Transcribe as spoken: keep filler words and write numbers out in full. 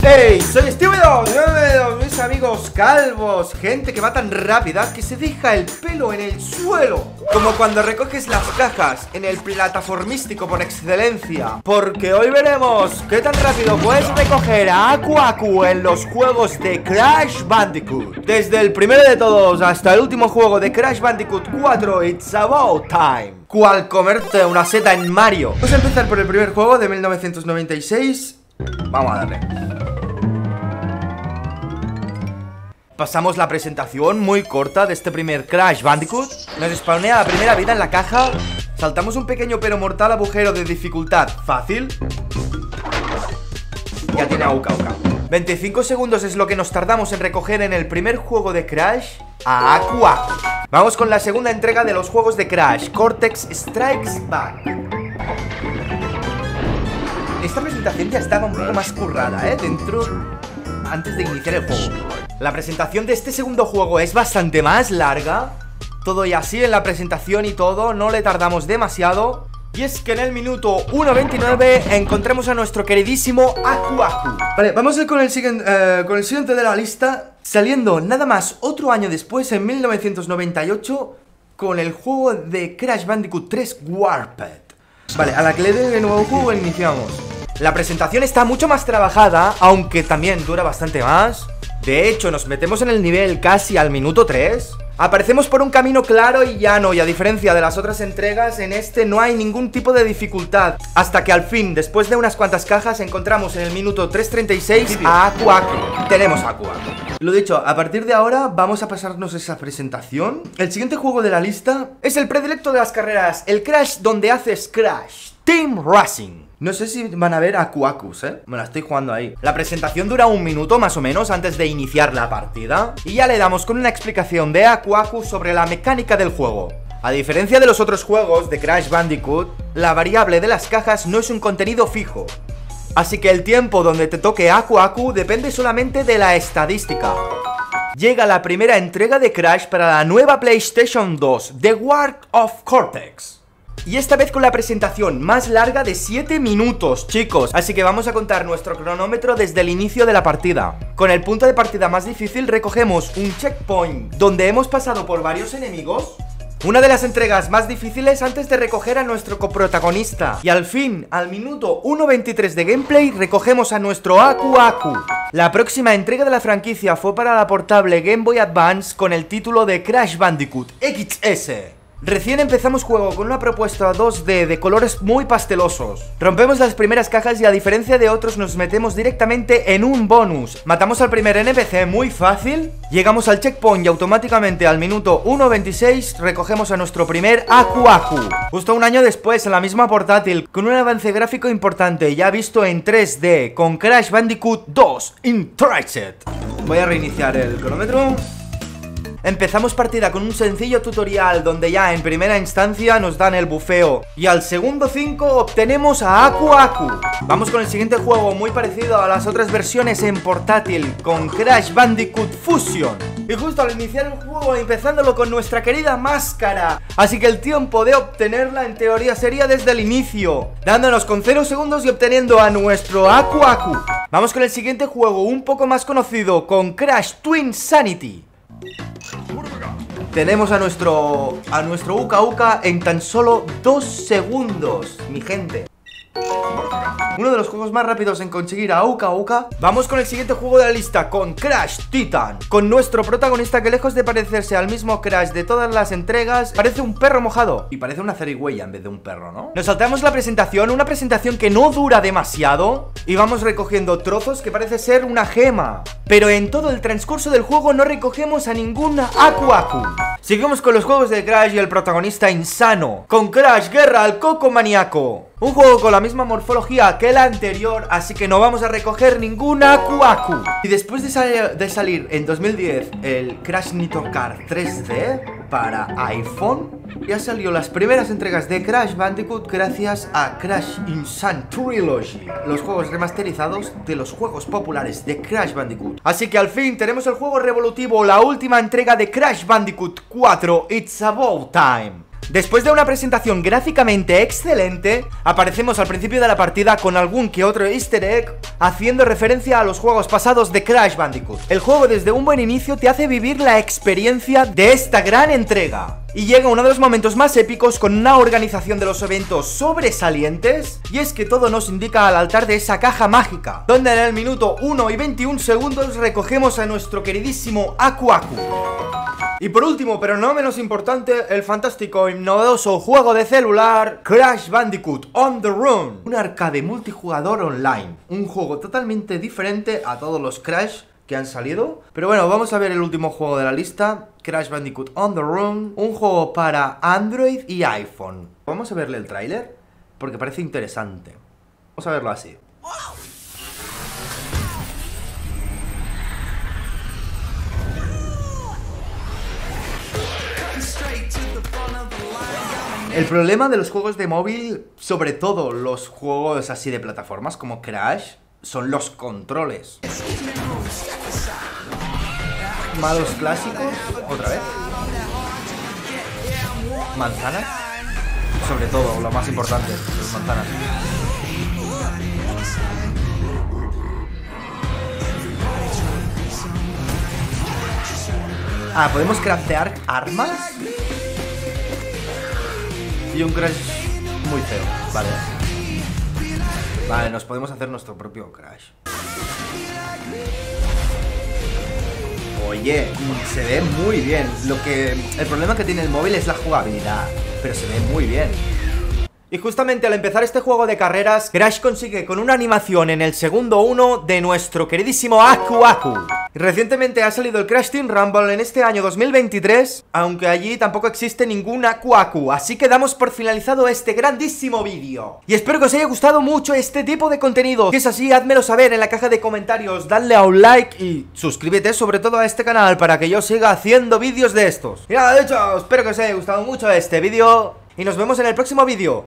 Hey, soy Estúpido, mis amigos calvos, gente que va tan rápida que se deja el pelo en el suelo, como cuando recoges las cajas en el plataformístico por excelencia. Porque hoy veremos qué tan rápido puedes recoger a Aku Aku en los juegos de Crash Bandicoot. Desde el primero de todos hasta el último juego de Crash Bandicoot cuatro, It's About Time. Cual comerte una seta en Mario. Vamos a empezar por el primer juego de mil novecientos noventa y seis. Vamos a darle. Pasamos la presentación muy corta de este primer Crash Bandicoot. Nos spawnea la primera vida en la caja. Saltamos un pequeño pero mortal agujero de dificultad fácil. Ya tiene Auka Auka. veinticinco segundos es lo que nos tardamos en recoger en el primer juego de Crash a Aku Aku. Vamos con la segunda entrega de los juegos de Crash, Cortex Strikes Back. Esta presentación ya estaba un poco más currada, ¿eh? Dentro... antes de iniciar el juego. La presentación de este segundo juego es bastante más larga. Todo y así en la presentación y todo, no le tardamos demasiado. Y es que en el minuto uno veintinueve encontramos a nuestro queridísimo Aku Aku. Vale, vamos a ir con el, siguiente, eh, con el siguiente de la lista. Saliendo nada más otro año después, en mil novecientos noventa y ocho, con el juego de Crash Bandicoot tres Warped. Vale, a la que le dé de nuevo juego iniciamos. La presentación está mucho más trabajada, aunque también dura bastante más. De hecho, nos metemos en el nivel casi al minuto tres. Aparecemos por un camino claro y llano, y a diferencia de las otras entregas, en este no hay ningún tipo de dificultad. Hasta que al fin, después de unas cuantas cajas, encontramos en el minuto tres treinta y seis a Aku Aku. Tenemos a Aku Aku. Lo dicho, a partir de ahora vamos a pasarnos esa presentación. El siguiente juego de la lista es el predilecto de las carreras, el Crash donde haces Crash, Team Racing. No sé si van a ver Aku Akus, ¿eh? Me la estoy jugando ahí. La presentación dura un minuto más o menos antes de iniciar la partida. Y ya le damos con una explicación de Aku Aku sobre la mecánica del juego. A diferencia de los otros juegos de Crash Bandicoot, la variable de las cajas no es un contenido fijo. Así que el tiempo donde te toque Aku Aku depende solamente de la estadística. Llega la primera entrega de Crash para la nueva PlayStation dos, The War of Cortex. Y esta vez con la presentación más larga de siete minutos, chicos. Así que vamos a contar nuestro cronómetro desde el inicio de la partida. Con el punto de partida más difícil recogemos un checkpoint donde hemos pasado por varios enemigos. Una de las entregas más difíciles antes de recoger a nuestro coprotagonista. Y al fin, al minuto uno veintitrés de gameplay, recogemos a nuestro Aku Aku. La próxima entrega de la franquicia fue para la portable Game Boy Advance con el título de Crash Bandicoot X S. Recién empezamos juego con una propuesta dos D de colores muy pastelosos. Rompemos las primeras cajas y a diferencia de otros nos metemos directamente en un bonus. Matamos al primer N P C muy fácil. Llegamos al checkpoint y automáticamente al minuto uno veintiséis recogemos a nuestro primer Aku Aku. Justo un año después en la misma portátil, con un avance gráfico importante ya visto en tres D, con Crash Bandicoot dos Intricate. Voy a reiniciar el cronómetro. Empezamos partida con un sencillo tutorial donde ya en primera instancia nos dan el bufeo. Y al segundo cinco obtenemos a Aku Aku. Vamos con el siguiente juego muy parecido a las otras versiones en portátil, con Crash Bandicoot Fusion. Y justo al iniciar el juego empezándolo con nuestra querida máscara. Así que el tiempo de obtenerla en teoría sería desde el inicio, dándonos con cero segundos y obteniendo a nuestro Aku Aku. Vamos con el siguiente juego un poco más conocido, con Crash Twinsanity. Tenemos a nuestro a nuestro Uka Uka en tan solo dos segundos, mi gente. Uno de los juegos más rápidos en conseguir a Uka Uka. Vamos con el siguiente juego de la lista, con Crash Titan. Con nuestro protagonista que lejos de parecerse al mismo Crash de todas las entregas, parece un perro mojado. Y parece una zarigüeya en vez de un perro, ¿no? Nos saltamos la presentación, una presentación que no dura demasiado. Y vamos recogiendo trozos que parece ser una gema. Pero en todo el transcurso del juego no recogemos a ningún Aku Aku. Seguimos con los juegos de Crash y el protagonista insano, con Crash Guerra al Coco Maníaco. Un juego con la misma morfología que el anterior, así que no vamos a recoger ningún Aku Aku. Y después de, sal de salir en dos mil diez el Crash Nitro Kart tres D para iPhone, ya salió las primeras entregas de Crash Bandicoot gracias a Crash Insane Trilogy, los juegos remasterizados de los juegos populares de Crash Bandicoot. Así que al fin tenemos el juego revolutivo, la última entrega de Crash Bandicoot cuatro, It's About Time. Después de una presentación gráficamente excelente, aparecemos al principio de la partida con algún que otro easter egg haciendo referencia a los juegos pasados de Crash Bandicoot. El juego desde un buen inicio te hace vivir la experiencia de esta gran entrega. Y llega uno de los momentos más épicos con una organización de los eventos sobresalientes. Y es que todo nos indica al altar de esa caja mágica, donde en el minuto uno y veintiún segundos recogemos a nuestro queridísimo Aku Aku. Y por último, pero no menos importante, el fantástico y novedoso juego de celular Crash Bandicoot On The Run, un arcade multijugador online, un juego totalmente diferente a todos los Crash que han salido. Pero bueno, vamos a ver el último juego de la lista, Crash Bandicoot On The Run, un juego para Android y iPhone. Vamos a verle el tráiler porque parece interesante. Vamos a verlo así. El problema de los juegos de móvil, sobre todo los juegos así de plataformas como Crash, son los controles. Malos clásicos, otra vez. Manzanas. Sobre todo, lo más importante, las manzanas. Ah, ¿podemos craftear armas? Y un Crash muy feo, vale. Vale, nos podemos hacer nuestro propio Crash. Oye, se ve muy bien. Lo que... El problema que tiene el móvil es la jugabilidad, pero se ve muy bien. Y justamente al empezar este juego de carreras, Crash consigue con una animación en el segundo uno de nuestro queridísimo Aku Aku. Recientemente ha salido el Crash Team Rumble en este año dos mil veintitrés, aunque allí tampoco existe ningún Aku Aku, así que damos por finalizado este grandísimo vídeo. Y espero que os haya gustado mucho este tipo de contenido. Si es así, házmelo saber en la caja de comentarios, dadle a un like y suscríbete sobre todo a este canal para que yo siga haciendo vídeos de estos. Y nada, de hecho, espero que os haya gustado mucho este vídeo y nos vemos en el próximo vídeo.